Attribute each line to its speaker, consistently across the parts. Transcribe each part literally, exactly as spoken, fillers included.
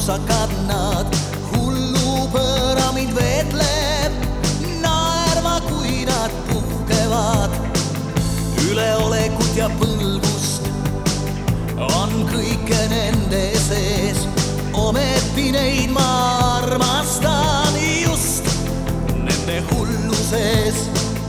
Speaker 1: upsakad nad, hullupõõra mind veetleb, naerma kui nad puhkevad. Üleolekut ja põlgust on kõike nende sees, ometi neid ma armastan just nende hulluses.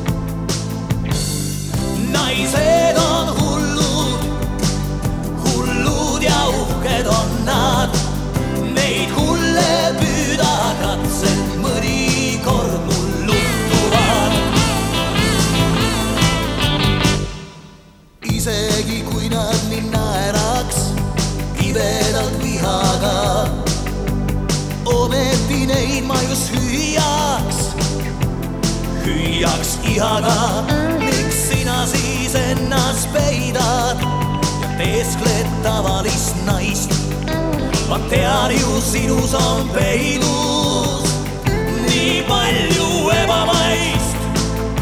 Speaker 1: Naised on hullud, hullud ja uhked on nad, neid hulle püüda katsed mõnikord mul luhtuvad. Isegi kui nad mind naeraks kibedalt vihaga, ometi neid ma just hüüaks, hüüaks ihaga. Miks sina siis ennast peidad ja teeskled tavalist naist? Ma tean ju sinus on peidus nii palju ebamaist.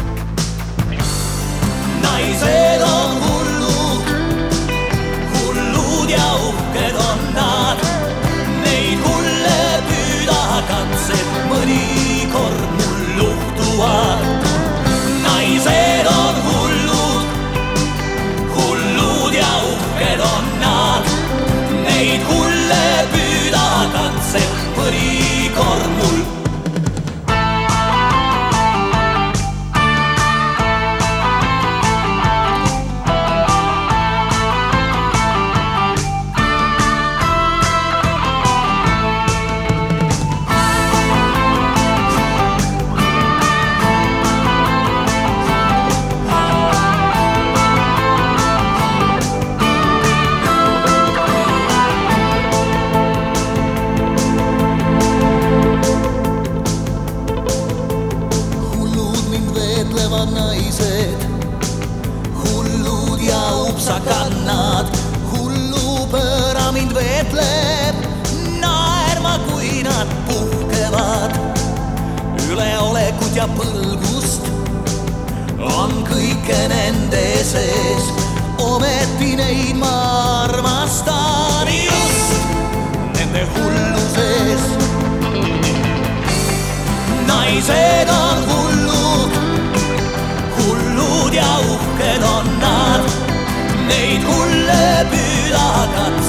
Speaker 1: Naised on hullud, hullud ja uhked on nad, neid hulle püüda katsed mõnikord mul luhtuvad. Naised on hullud, hullud ja uhked on nad, neid hulle püüda katsed mõnikord mul. Naised, hullud ja upsakad nad, hullupõõra mind veetleb, naerma kui nad puhkevad. Üleolekut ja põlgust on kõike nende sees, ometi neid ma armastan just nende hulluses. Naised on hullud, hullud ja uhked on nad, neid hulle püüda katsed